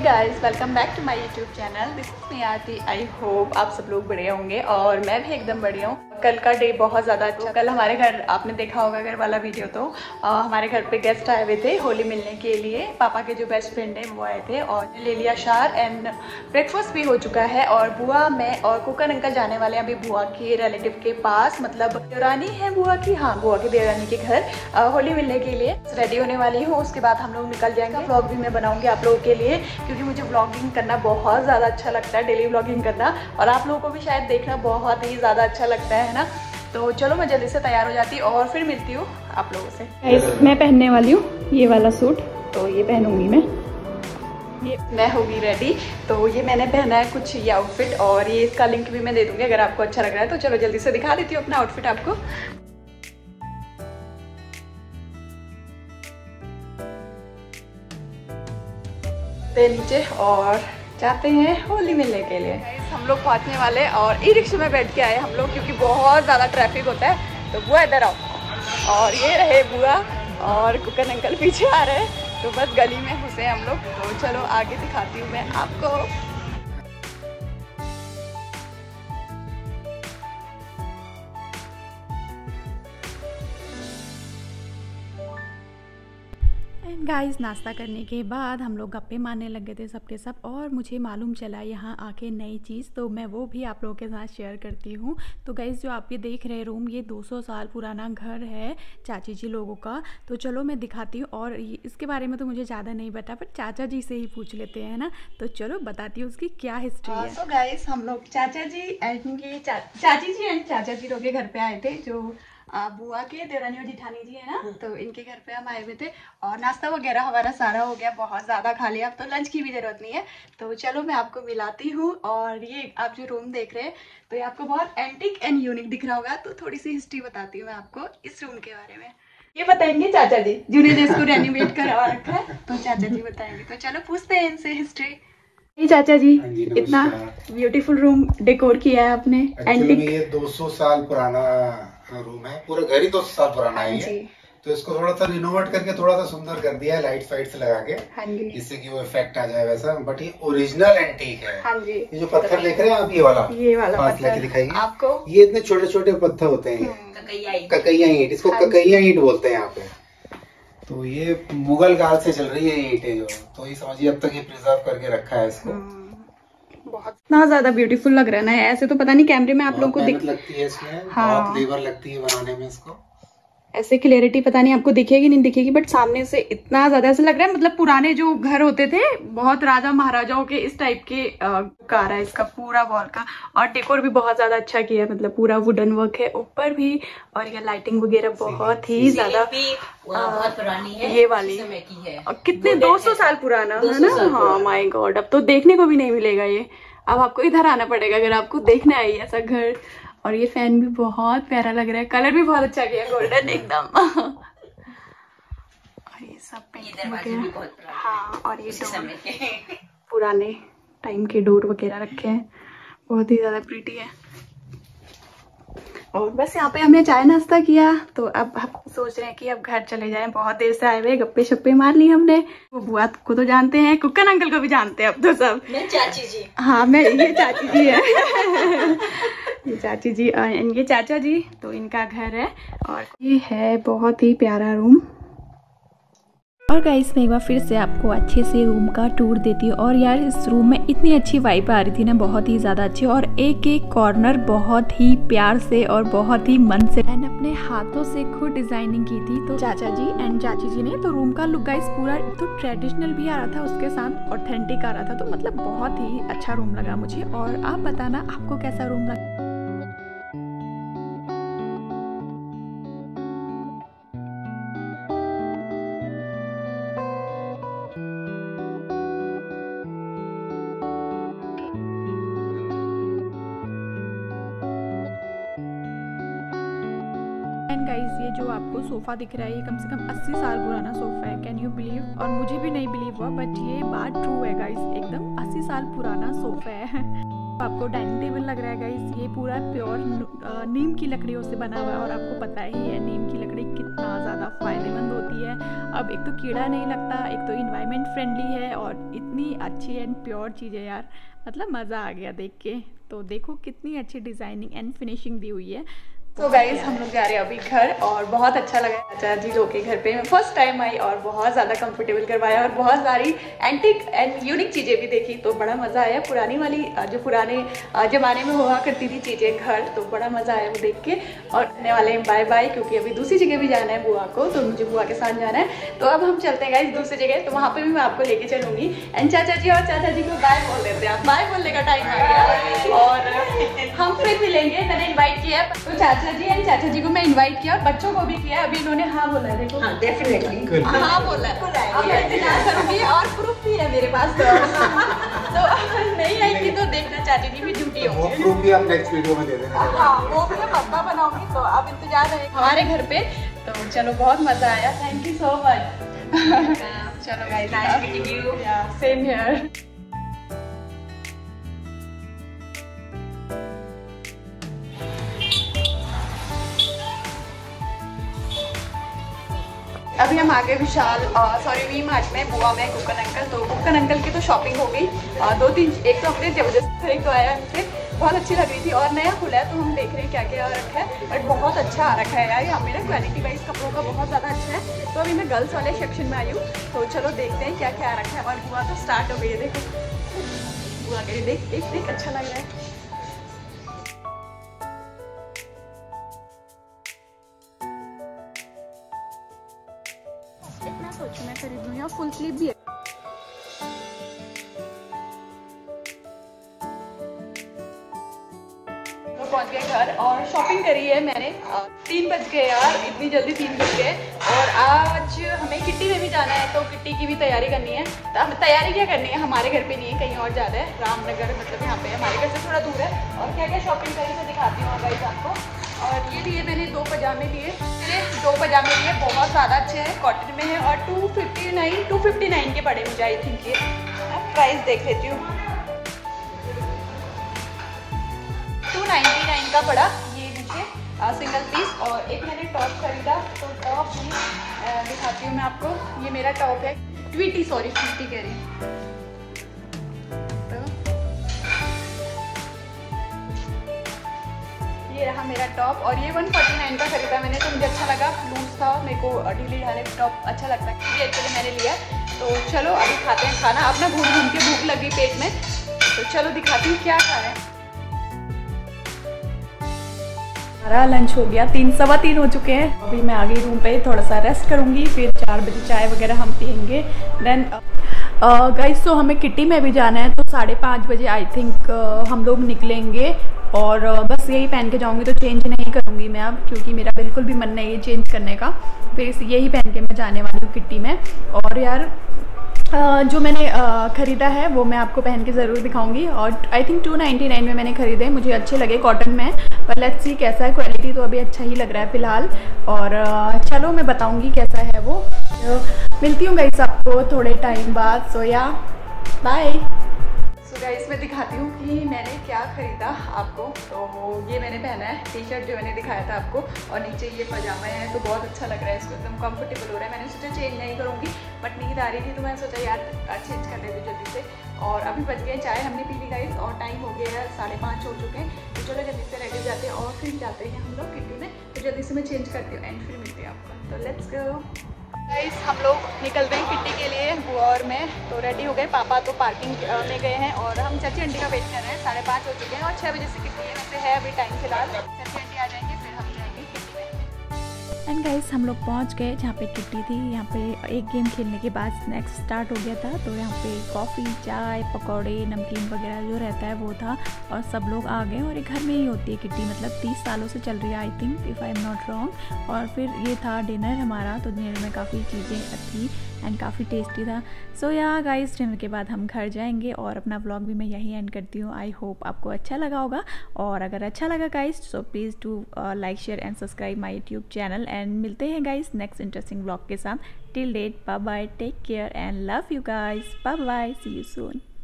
Guys, welcome back to my YouTube channel. This is me Aarti. I hope आप सब लोग बढ़िया होंगे और मैं भी एकदम बढ़िया हूँ। कल का डे बहुत ज़्यादा अच्छा। कल हमारे घर आपने देखा होगा घर वाला वीडियो, तो हमारे घर पे गेस्ट आए हुए थे होली मिलने के लिए। पापा के जो बेस्ट फ्रेंड है वो आए थे और ले लिया शार एंड ब्रेकफास्ट भी हो चुका है। और बुआ, मैं और कुकर अंकल जाने वाले हैं अभी बुआ के रिलेटिव के पास, मतलब देवरानी है बुआ की, हाँ बुआ की देवरानी के घर होली मिलने के लिए रेडी होने वाली हूँ। उसके बाद हम लोग निकल जाएंगे। व्लॉग भी मैं बनाऊंगी आप लोगों के लिए, क्योंकि मुझे व्लॉगिंग करना बहुत ज़्यादा अच्छा लगता है, डेली व्लॉगिंग करना, और आप लोगों को भी शायद देखना बहुत ही ज़्यादा अच्छा लगता है ना। तो चलो मैं जल्दी से तैयार हो जाती हूँ और फिर मिलती हूँ आप लोगों से। मैं पहनने वाली हूँ ये वाला सूट, तो ये पहनूंगी मैं, ये मैं होगी रेडी। तो ये मैंने पहना है कुछ ये आउटफिट, और ये इसका लिंक भी मैं दे दूँगी अगर आपको अच्छा लग रहा है। तो चलो जल्दी से दिखा देती हूँ अपना आउटफिट आपको। नीचे और जाते हैं होली मिलने के लिए। हम लोग पहुंचने वाले और ई रिक्शा में बैठ के आए हम लोग, क्योंकि बहुत ज़्यादा ट्रैफिक होता है। तो बुआ इधर आओ, और ये रहे बुआ और कुकर अंकल पीछे आ रहे हैं। तो बस गली में घुसे हम लोग। तो चलो आगे दिखाती हूँ मैं आपको। गाइस, नाश्ता करने के बाद हम लोग गप्पे मारने लग गए थे सबके सब, और मुझे मालूम चला यहाँ आके नई चीज़, तो मैं वो भी आप लोगों के साथ शेयर करती हूँ। तो गाइस, जो आप ये देख रहे रूम, ये 200 साल पुराना घर है चाची जी लोगों का। तो चलो मैं दिखाती हूँ, और इसके बारे में तो मुझे ज़्यादा नहीं पता, पर चाचा जी से ही पूछ लेते हैं ना। तो चलो बताती हूँ उसकी क्या हिस्ट्री है। तो गाइस, हम लोग चाचा जी एंड चाची जी एंड चाचा जी लोग के घर पे आए थे, जो बुआ के देवरानी और जिठानी जी है ना, तो इनके घर पे हम आए हुए थे। और नाश्ता वगैरह हमारा सारा हो गया, बहुत ज़्यादा खा लिया, अब तो लंच की भी ज़रूरत नहीं है। तो चलो मैं आपको मिलाती हूँ। और ये आप जो रूम देख रहे हैं, तो ये आपको बहुत एंटिक एंड यूनिक दिख रहा होगा। तो थोड़ी सी हिस्ट्री बताती हूँ मैं आपको इस रूम के बारे में। ये बताएंगे चाचा जी, जिन्हें जिसको रेनोवेट करवा रखा है, तो चाचा जी बताएंगे। तो चलो पूछते हैं इनसे हिस्ट्री। चाचा जी, इतना ब्यूटीफुल रूम डेकोर किया है आपने, एंटिक। ये 200 साल पुराना रूम है, पूरा घर ही 200 साल पुराना है। तो इसको थोड़ा सा रिनोवेट करके थोड़ा सा सुंदर कर दिया है, लाइट फाइट से लगा के, जिससे कि वो इफेक्ट आ जाए वैसा। बट ये ओरिजिनल एंटीक है। हाँ जी। ये जो पत्थर देख रहे हैं आप, ये वाला पास लेके दिखाइए आपको। ये इतने छोटे छोटे पत्थर होते हैं, ककैया ईंट, इसको ककैया ईंट बोलते हैं यहाँ पे। तो ये मुगल काल से चल रही है ईंटें जो, तो ये समझिए अब तक ये प्रिजर्व करके रखा है इसको। बहुत ना ज्यादा ब्यूटीफुल लग रहा है ना। ऐसे तो पता नहीं कैमरे में आप लोगों को मेहनत लगती है इसमें, बहुत लेबर लगती है बनाने में इसको। ऐसे क्लियरिटी पता नहीं आपको दिखेगी नहीं दिखेगी, बट सामने से इतना ज्यादा ऐसा लग रहा है, मतलब पुराने जो घर होते थे बहुत राजा महाराजाओं के, इस टाइप के कार है इसका पूरा वॉल का। और डेकोर भी बहुत ज्यादा अच्छा किया है, मतलब पूरा वुडन वर्क है ऊपर भी, और ये लाइटिंग वगैरह बहुत ही ज्यादा बहुत पुरानी है, ये वाली समय की है। और कितने 200 साल पुराना है ना। हाँ माय गॉड, अब तो देखने को भी नहीं मिलेगा ये। अब आपको इधर आना पड़ेगा अगर आपको देखना है ऐसा घर। और ये फैन भी बहुत प्यारा लग रहा है, कलर भी बहुत अच्छा किया, गोल्डन एकदम। और ये सब पेंटिंग वगैरह, हाँ, और ये डोर पुराने टाइम के डोर वगैरह रखे हैं, बहुत ही ज्यादा प्रीटी है। और बस यहाँ पे हमने चाय नाश्ता किया। तो अब हम सोच रहे हैं कि अब घर चले जाएं, बहुत देर से आए हुए, गप्पे शप्पे मार ली हमने। वो बुआ को तो जानते हैं, कुकर अंकल को भी जानते हैं अब तो सब। मैं चाची जी, हाँ मैं, ये चाची जी है। ये चाची जी और इनके चाचा जी, तो इनका घर है। और ये है बहुत ही प्यारा रूम। और गाइस, मैं एक बार फिर से आपको अच्छे से रूम का टूर देती हूँ। और यार, इस रूम में इतनी अच्छी वाइब आ रही थी ना, बहुत ही ज़्यादा अच्छी, और एक एक कॉर्नर बहुत ही प्यार से और बहुत ही मन से एंड अपने हाथों से खुद डिजाइनिंग की थी। तो चाचा जी एंड चाची जी ने, तो रूम का लुक गाइस पूरा तो ट्रेडिशनल भी आ रहा था, उसके साथ ऑथेंटिक आ रहा था। तो मतलब बहुत ही अच्छा रूम लगा मुझे। और आप बताना आपको कैसा रूम लगा। गाइस, ये जो आपको सोफा दिख रहा है, ये कम से कम 80 साल पुराना सोफा है। Can you believe? और मुझे भी नहीं बिलीव हुआ, बट ये बात ट्रू है गाइस, एकदम 80 साल पुराना सोफा है। आपको डाइनिंग टेबल लग रहा है गाइस, ये पूरा प्योर नीम की लकड़ियों से बना हुआ है और आपको पता ही है नीम की लकड़ी कितना ज़्यादा फ़ायदेमंद होती है। अब एक तो कीड़ा नहीं लगता, एक तो इन्वायरमेंट फ्रेंडली है और इतनी अच्छी एंड प्योर चीज़ है यार, मतलब मज़ा आ गया देख के। तो देखो कितनी अच्छी डिज़ाइनिंग एंड फिनिशिंग दी हुई है। तो गाइस हम लोग जा रहे हैं अभी घर और बहुत अच्छा लगा चाचा जी लोग के घर पे मैं फर्स्ट टाइम आई और बहुत ज़्यादा कंफर्टेबल करवाया और बहुत सारी एंटिक एंड यूनिक चीज़ें भी देखी, तो बड़ा मज़ा आया। पुरानी वाली जो पुराने ज़माने में हुआ करती थी चीज़ें घर, तो बड़ा मज़ा आया वो देख के। और आने वाले हैं बाय बाय, क्योंकि अभी दूसरी जगह भी जाना है बुआ को, तो मुझे बुआ के साथ जाना है। तो अब हम चलते हैं गाइस दूसरी जगह, तो वहाँ पर भी मैं आपको लेके चलूँगी। एंड चाचा जी और चाचा जी को बाय बोल देते हैं, आप बाय बोलने का टाइम आ गया और हम फिर मिलेंगे। मैंने इन्वाइट किया तो चाचा जी एंड चाचा जी को मैं इनवाइट किया, बच्चों को भी किया। अभी इन्होंने हाँ बोला है, देखो डेफिनेटली हाँ बोला है। अब मैं इंतजार करूंगी और प्रूफ भी है मेरे पास, तो नहीं आएगी तो देखना चाची जी भी ड्यूटी होगी, वो प्रूफ भी आप नेक्स्ट वीडियो में दे देना। हाँ वो भी मैं पक्का बनाऊंगी, तो अब इंतजार है हमारे घर पे। तो चलो बहुत मजा आया, थैंक यू सो मच। चलो guys, nice meeting you, same here. अभी हम आगे विशाल वी मार्ट में बुआ में कुकन अंकल, तो कुकन अंकल की तो शॉपिंग हो गई। दो तीन, एक तो हमने जबरदस्त खरीद तो आया हमसे, बहुत अच्छी लग रही थी और नया खुला है, तो हम देख रहे हैं क्या क्या रखा है। बट बहुत अच्छा आ रखा है यार, यहाँ पे ना क्वालिटी वाइज कपड़ों का बहुत ज़्यादा अच्छा है। तो अभी मैं गर्ल्स वाले सेक्शन में आई हूँ, तो चलो देखते हैं क्या क्या रखा है। और बुआ तो स्टार्ट हो गई है, देखो बुआ के देख देख देख अच्छा लग रहा है। मैं सोचूं मैं खरीदूं, या फुल स्लीव भी है। पहुंच गए घर और शॉपिंग करी है मैंने। 3 बज गए यार, इतनी जल्दी 3 बज गए। और आज हमें किट्टी में भी जाना है, तो किट्टी की भी तैयारी करनी है। तो हमें तैयारी क्या करनी है, हमारे घर पे नहीं है, कहीं और जा रहा है, रामनगर, मतलब यहाँ पे हमारे घर से थोड़ा दूर है। और क्या क्या शॉपिंग करी मैं दिखाती हूँ गाइस आपको। और ये लिए मैंने 2 पजामे लिए, मेरे 2 पजामे लिए, बहुत ज़्यादा अच्छे हैं, कॉटन में है और 259 के पड़े मुझे आई थिंक। ये प्राइस देख लेती हूँ, 299 का पड़ा ये नीचे सिंगल पीस। और एक मैंने टॉप खरीदा, तो टॉप भी दिखाती हूँ मैं आपको। ये मेरा टॉप है, ट्वीटी कह रही हूँ। ये रहा मेरा टॉप और ये 149 का खरीदा मैंने, तो मुझे अच्छा लगा, लूज था, मेरे को ढीले ढाले टॉप अच्छा लगता है, ये एक्चुअली मैंने लिया। तो चलो अभी खाते हैं खाना, अपना घूम घूम के भूख लगी पेट में, तो चलो दिखाती हूँ क्या खा रहे हैं। हमारा लंच हो गया, 3:15 हो चुके हैं। अभी मैं आ गई रूम पे, थोड़ा सा रेस्ट करूँगी, फिर 4 बजे चाय वगैरह हम पियेंगे। देन गाइस तो हमें किट्टी में भी जाना है, तो 5:30 बजे आई थिंक हम लोग निकलेंगे। और बस यही पहन के जाऊँगी, तो चेंज नहीं करूँगी मैं अब, क्योंकि मेरा बिल्कुल भी मन नहीं है चेंज करने का। फिर यही पहन के मैं जाने वाली हूँ किट्टी में। और यार जो मैंने ख़रीदा है वो मैं आपको पहन के ज़रूर दिखाऊंगी। और आई थिंक 299 में मैंने ख़रीदे, मुझे अच्छे लगे, कॉटन में। पर लेट्स सी कैसा है, क्वालिटी तो अभी अच्छा ही लग रहा है फ़िलहाल। और चलो मैं बताऊंगी कैसा है वो। तो मिलती हूँ गाइस आपको थोड़े टाइम बाद। सो या बाय। सो गाइस मैं दिखाती हूँ कि मैंने क्या ख़रीदा आपको। तो ये मैंने पहना है टी शर्ट जो मैंने दिखाया था आपको, और नीचे ये पजामा है, तो बहुत अच्छा लग रहा है, इसको एकदम कंफर्टेबल हो रहा है। मैंने सोचा चेंज नहीं करूँगी, बट नींद आ रही थी, तो मैंने सोचा यार चेंज कर लेती जल्दी से। और अभी बज गए, चाय हमने पी ली गाइस, और टाइम हो गया है 5:30 हो चुके हैं। तो चलो जल्दी से रेडी हो जाते हैं और फिर जाते हैं हम लोग किट्टी में। तो जल्दी से मैं चेंज करती हूँ एंड फिर मिलती हूँ आपको। तो लेट्स गो गाइस, हम लोग निकल रहे हैं किट्टी के लिए, बुआ और मैं। तो रेडी हो गए, पापा तो पार्किंग में गए हैं और हम चाची आंटी का वेट कर रहे हैं। 5:30 हो चुके हैं और 6 बजे से किट्टी है, वैसे है अभी टाइम फिलहाल। चाची आंटी आ जाएंगे फिर हम जाएंगे किट्टी में। एंड गाइस हम लोग पहुंच गए जहाँ पे किट्टी थी। यहाँ पे एक गेम खेलने के बाद स्नैक्स स्टार्ट हो गया था, तो यहाँ पे कॉफ़ी, चाय, पकौड़े, नमकीन वगैरह जो रहता है वो था, और सब लोग आ गए। और ये घर में ही होती है किट्टी, मतलब 30 सालों से चल रही है I think, if I am not wrong. और फिर ये था डिनर हमारा, तो डिनर में काफ़ी चीज़ें थी एंड काफ़ी टेस्टी था। सो या गाइस डिनर के बाद हम घर जाएंगे और अपना व्लॉग भी मैं यही एंड करती हूँ। आई होप आपको अच्छा लगा होगा, और अगर अच्छा लगा guys so please do like, share and subscribe my YouTube channel. And मिलते हैं गाइस नेक्स्ट इंटरेस्टिंग व्लॉग के साथ। Till date bye bye, take care and love you guys, bye bye, see you soon.